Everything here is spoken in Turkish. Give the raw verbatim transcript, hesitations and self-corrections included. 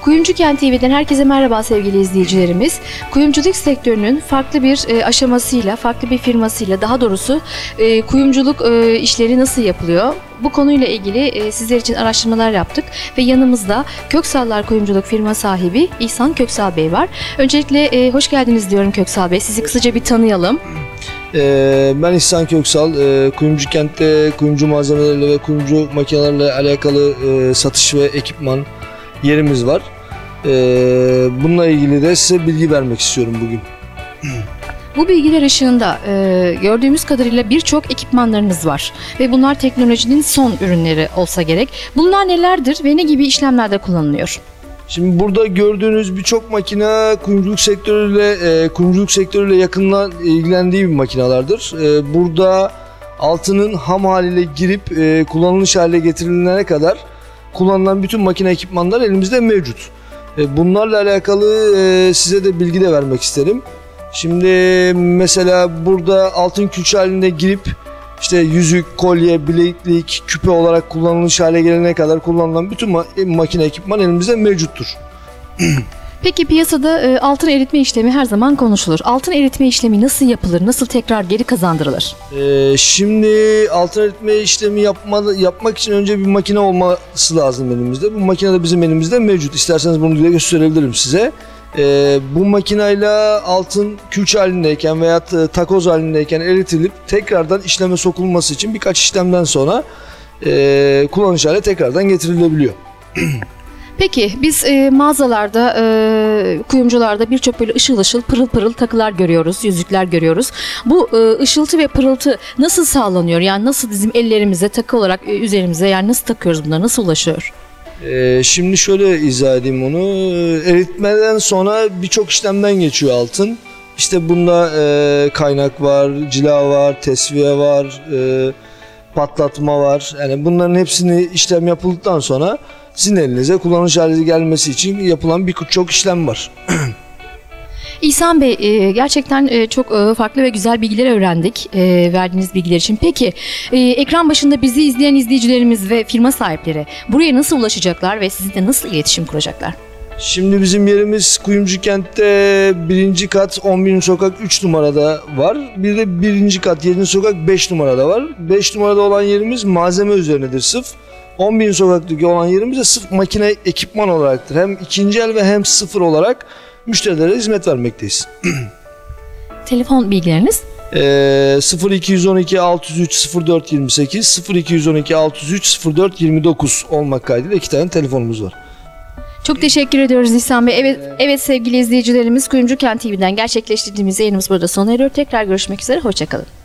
Kuyumcu Kent T V'den herkese merhaba sevgili izleyicilerimiz. Kuyumculuk sektörünün farklı bir e, aşamasıyla, farklı bir firmasıyla, daha doğrusu e, kuyumculuk e, işleri nasıl yapılıyor? Bu konuyla ilgili e, sizler için araştırmalar yaptık ve yanımızda Köksallar Kuyumculuk firma sahibi İhsan Köksal Bey var. Öncelikle e, hoş geldiniz diyorum Köksal Bey. Sizi kısaca bir tanıyalım. Ee, ben İhsan Köksal. Ee, Kuyumcu Kent'te kuyumcu malzemeleriyle ve kuyumcu makinelerle alakalı e, satış ve ekipman yerimiz var. Ee, bununla ilgili de size bilgi vermek istiyorum bugün. Bu bilgiler ışığında e, gördüğümüz kadarıyla birçok ekipmanlarınız var ve bunlar teknolojinin son ürünleri olsa gerek. Bunlar nelerdir ve ne gibi işlemlerde kullanılıyor? Şimdi burada gördüğünüz birçok makine kuyumculuk sektörüyle e, kuyumculuk sektörüyle yakından ilgilendiği bir makinelerdir. E, burada altının ham haliyle girip e, kullanılmış hale getirilene kadar kullanılan bütün makine ekipmanlar elimizde mevcut. E, bunlarla alakalı e, size de bilgi de vermek isterim. Şimdi mesela burada altın külçe halinde girip işte yüzük, kolye, bileklik, küpe olarak kullanılmış hale gelene kadar kullanılan bütün ma- makine ekipman elimizde mevcuttur. Peki piyasada e, altın eritme işlemi her zaman konuşulur. Altın eritme işlemi nasıl yapılır? Nasıl tekrar geri kazandırılır? Ee, şimdi altın eritme işlemi yapma, yapmak için önce bir makine olması lazım elimizde. Bu makine de bizim elimizde mevcut. İsterseniz bunu dile gösterebilirim size. Ee, bu makineyle altın külçe halindeyken veya takoz halindeyken eritilip tekrardan işleme sokulması için birkaç işlemden sonra e, kullanış hale tekrardan getirilebiliyor. Peki biz e, mağazalarda, e, kuyumcularda birçok böyle ışıl ışıl pırıl pırıl takılar görüyoruz, yüzükler görüyoruz. Bu e, ışıltı ve pırıltı nasıl sağlanıyor? Yani nasıl bizim ellerimize takı olarak e, üzerimize, yani nasıl takıyoruz bunları, nasıl ulaşıyor? Ee, şimdi şöyle izah edeyim onu. Eritmeden sonra birçok işlemden geçiyor altın. İşte bunda e, kaynak var, cila var, tesviye var, e, patlatma var. Yani bunların hepsini işlem yapıldıktan sonra sizin elinize kullanış haline gelmesi için yapılan birçok işlem var. İhsan Bey, gerçekten çok farklı ve güzel bilgiler öğrendik verdiğiniz bilgiler için. Peki ekran başında bizi izleyen izleyicilerimiz ve firma sahipleri buraya nasıl ulaşacaklar ve sizinle nasıl iletişim kuracaklar? Şimdi bizim yerimiz Kuyumcu Kent'te birinci kat on birinci sokak üç numarada var. Bir de birinci kat yedinci sokak beş numarada var. beş numarada olan yerimiz malzeme üzerinedir sırf. on birinci sokaktaki olan yerimiz de sırf makine ekipman olaraktır. Hem ikinci el ve hem sıfır olarak müşterilere hizmet vermekteyiz. Telefon bilgileriniz? Ee, sıfır iki on iki altı yüz üç sıfır dört yirmi sekiz sıfır iki on iki altı yüz üç sıfır dört yirmi dokuz olmak kaydıyla iki tane telefonumuz var. Çok teşekkür ediyoruz İhsan Bey. Evet, evet sevgili izleyicilerimiz, Kuyumcu Kent T V'den gerçekleştirdiğimiz yayınımız burada sona eriyor. Tekrar görüşmek üzere, hoşça kalın.